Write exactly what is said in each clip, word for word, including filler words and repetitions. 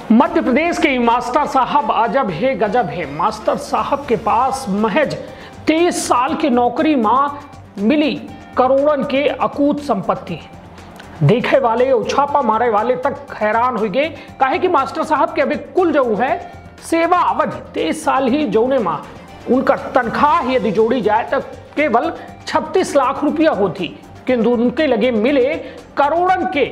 मध्य प्रदेश के मास्टर साहब अजब है गजब है। मास्टर साहब के पास महज तेईस साल की नौकरी में मिली करोड़न के अकूत संपत्ति। देखे वाले और छापा मारे वाले तक हैरान हो गए। काहे कि मास्टर साहब के अभी कुल जो है सेवा अवधि तेईस साल ही जौने माँ उनका तनख्वाह यदि जोड़ी जाए तो केवल छत्तीस लाख रुपया होती, किंतु उनके लगे मिले करोड़न के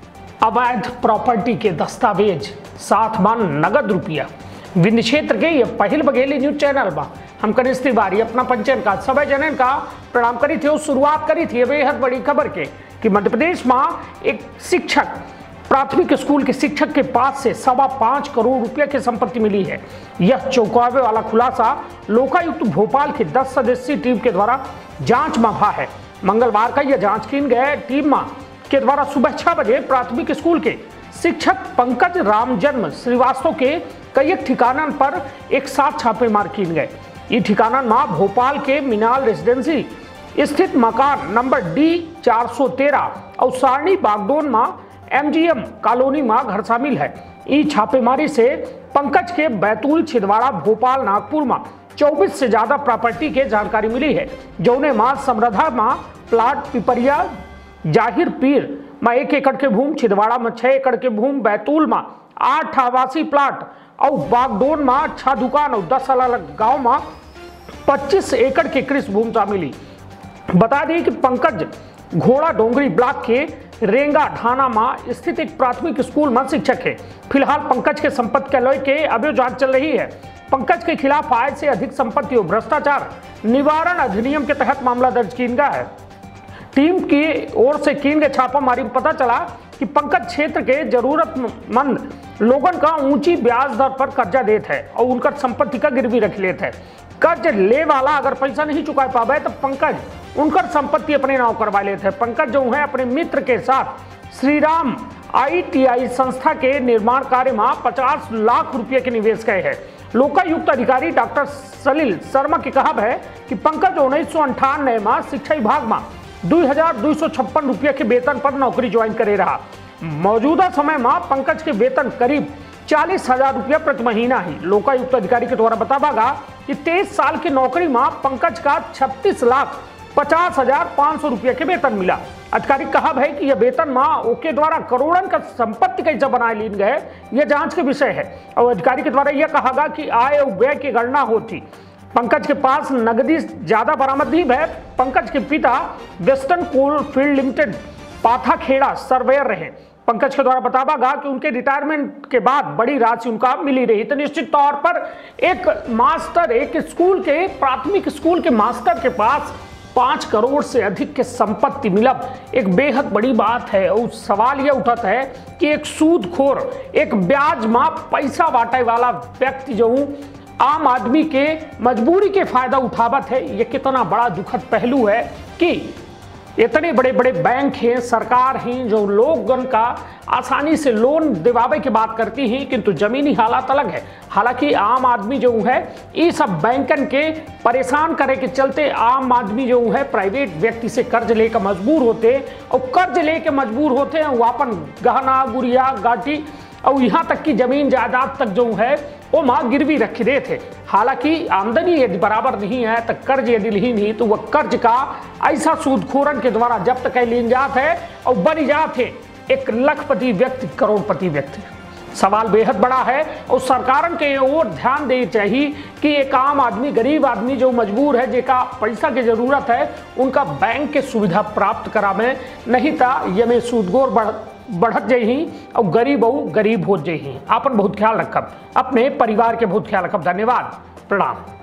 अवैध प्रॉपर्टी के दस्तावेज, साथ मान नगद रुपया। विंध्य क्षेत्र के ये पहल बघेली न्यूज चैनल बा हम कनिष्ठ तिवारी अपना पंचयन का सभी जनन का प्रणाम करी थे। शुरुआत करी थी बेहद बड़ी खबर के कि मध्य प्रदेश में एक शिक्षक प्राथमिक स्कूल के शिक्षक के पास से सवा पांच करोड़ रुपया की संपत्ति मिली है। यह चौंकावे वाला खुलासा लोकायुक्त भोपाल की दस सदस्यीय टीम के द्वारा जांच में हुआ है। मंगलवार का यह जांच की गए टीम के द्वारा सुबह छह बजे प्राथमिक स्कूल के शिक्षक पंकज रामजन्म श्रीवास्तव के कई ठिकानन पर एक साथ छापेमार किए गए। ये ठिकानन में भोपाल के मीनाल रेजिडेंसी स्थित मकान नंबर डी चार सौ तेरह और सारणी बागडोन में एमजीएम कॉलोनी में घर शामिल है। इस छापेमारी से पंकज के बैतूल छिंदवाड़ा भोपाल नागपुर में चौबीस से ज्यादा प्रॉपर्टी के जानकारी मिली है। जौने मां समृद्धा मां प्लाट पिपरिया जाहिर पीर में एक एकड़ के भूमि, छिंदवाड़ा में छह एकड़ के भूमि, बैतूल में आठ आवासीय प्लाट और बागडोन में छह दुकान और दस अलग अलग गाँव में पच्चीस एकड़ के कृषि भूमि शामिल। बता दें कि पंकज घोड़ा डोंगरी ब्लॉक के रेंगा ढाना में स्थित एक प्राथमिक स्कूल में शिक्षक है। फिलहाल पंकज के संपत्ति के लय के अभी जांच चल रही है। पंकज के खिलाफ आय से अधिक संपत्ति और भ्रष्टाचार निवारण अधिनियम के तहत मामला दर्ज किया गया है। टीम की ओर से की गई छापामारी में पता चला कि पंकज क्षेत्र के जरूरतमंद लोगों का ऊंची ब्याज दर पर कर्जा देते हैं और उनका संपत्ति का गिरवी रख लेते हैं। कर्ज ले वाला अगर पैसा नहीं चुका पावे तो पंकज उनका संपत्ति अपने नाम करवा लेते हैं। पंकज जो है अपने मित्र के साथ श्रीराम आईटीआई संस्था के निर्माण कार्य में पचास लाख रुपये के निवेश गए हैं। लोकायुक्त अधिकारी डॉक्टर सलील शर्मा की कहा है कि पंकज उन्नीस सौ अंठानवे में शिक्षा विभाग में दो हजार दो सौ छप्पन रुपये के वेतन पर नौकरी ज्वाइन करे रहा। मौजूदा समय में पंकज के वेतन करीब चालीस हजार रुपया प्रति महीना ही। लोकायुक्त अधिकारी के द्वारा बतावा कि तेईस साल की नौकरी में पंकज का छत्तीस लाख पचास हजार पाँच सौ रुपये के वेतन मिला। अधिकारी कहा है कि यह वेतन माँ ओके द्वारा करोड़न का संपत्ति कैसे बनाए लीन गए, यह जांच के विषय है। और अधिकारी के द्वारा यह कहा गया कि आय और व्यय की गणना होती। पंकज के पास नगदी ज्यादा बरामद नहीं है। पंकज के पिता western coal field limited Pathakheda surveyor रहे। पंकज के द्वारा बतावा गया कि उनके रिटायरमेंट के बाद बड़ी राशि उनका मिली रही। तो निश्चित तौर पर एक मास्टर एक स्कूल के प्राथमिक स्कूल के मास्टर के पास पांच करोड़ से अधिक के संपत्ति मिलब एक बेहद बड़ी बात है। और सवाल यह उठता है कि एक सूदखोर, एक ब्याज मां पैसा बांटे वाला व्यक्ति जो आम आदमी के मजबूरी के फायदा उठावत है, ये कितना बड़ा दुखद पहलू है कि इतने बड़े बड़े बैंक हैं, सरकार हैं जो लोगों का आसानी से लोन दिवावे की बात करती हैं, किंतु जमीनी हालात अलग है। हालांकि आम आदमी जो है ये सब बैंकन के परेशान करे के चलते आम आदमी जो है प्राइवेट व्यक्ति से कर्ज लेकर मजबूर होते और कर्ज लेके मजबूर होते हैं वो अपन गहना गुड़िया गाटी और यहाँ तक कि जमीन जायदाद तक जो है वो माँ गिरवी रख दे थे। हालांकि आमदनी यदि बराबर नहीं है तो कर्ज यदि ली नहीं तो वह कर्ज का ऐसा सूदखोरन के द्वारा जब्त कर लीन जात है और बन जाते एक लखपति व्यक्ति करोड़पति व्यक्ति। सवाल बेहद बड़ा है और सरकार के ओर ध्यान देनी चाहिए कि एक आम आदमी गरीब आदमी जो मजबूर है जेका पैसा की जरूरत है उनका बैंक के सुविधा प्राप्त करावे, नहीं तो ये में सूदखोर बढ़ बढ़त जही और गरीब और गरीब हो जही। आपन बहुत ख्याल रखब, अपने परिवार के बहुत ख्याल रखब। धन्यवाद, प्रणाम।